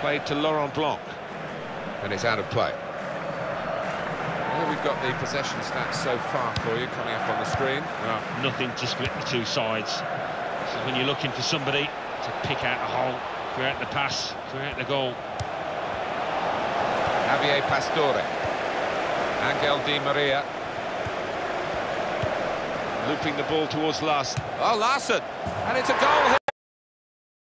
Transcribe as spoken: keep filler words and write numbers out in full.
Played to Laurent Blanc. And it's out of play. Here we've got the possession stats so far for you coming up on the screen. Well, nothing to split the two sides. This is when you're looking for somebody to pick out a hole, create the pass, create the goal. Javier Pastore. Angel Di Maria. Looping the ball towards Larsson. Oh, Larsson! And it's a goal here.